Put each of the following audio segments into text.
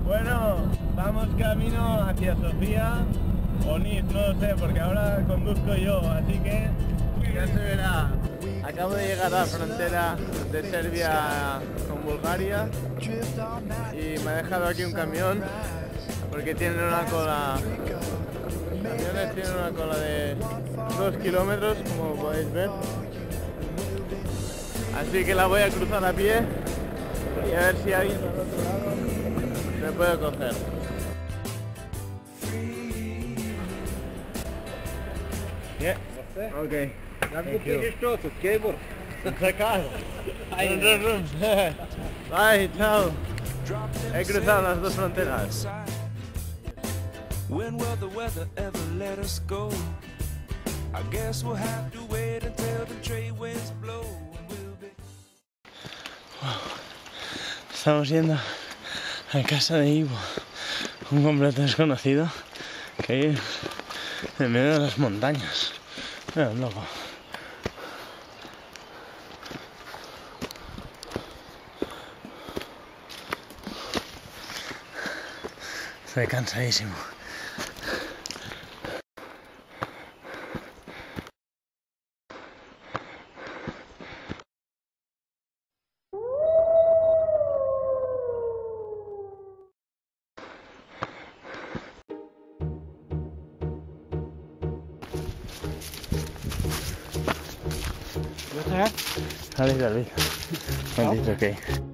Bueno, vamos camino hacia Sofía o Nice, no lo sé, porque ahora conduzco yo, así que ya se verá. Acabo de llegar a la frontera de Serbia con Bulgaria y me ha dejado aquí un camión porque tienen una cola. Los camiones tienen una cola de 2 kilómetros, como podéis ver. Así que la voy a cruzar a pie y a ver si alguien al otro lado me puede coger. Yeah. Okay. Thank you. Bye, chao. He cruzado las dos fronteras. When will the weather ever let us go? I guess we'll have to wait until the trade winds blow. Estamos yendo a casa de Ivo, un completo desconocido que hay en medio de las montañas. Mira, loco. Estoy cansadísimo. Dale. It's okay.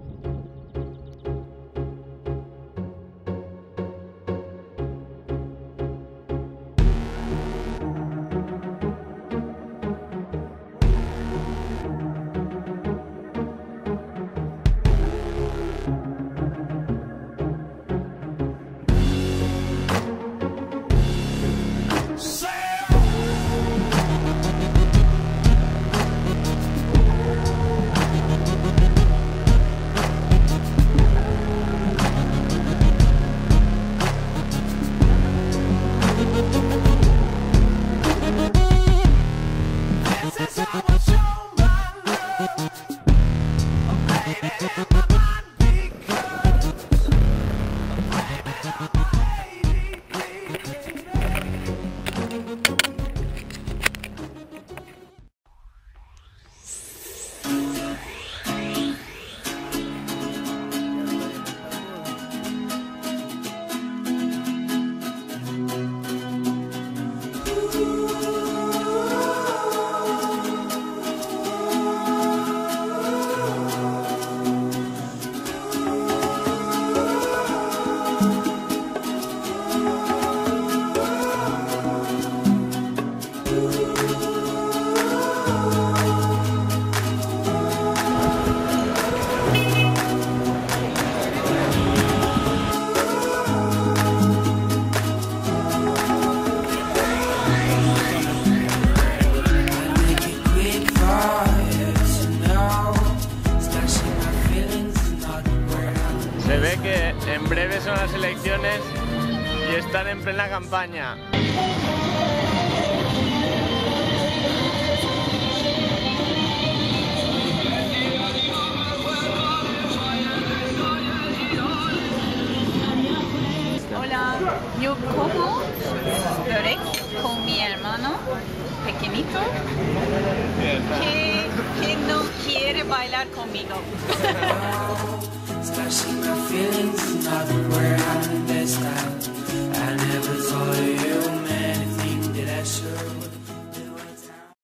Se ve que en breve son las elecciones y están en plena campaña. Hola, yo como börek con mi hermano pequeñito que no quiere bailar conmigo.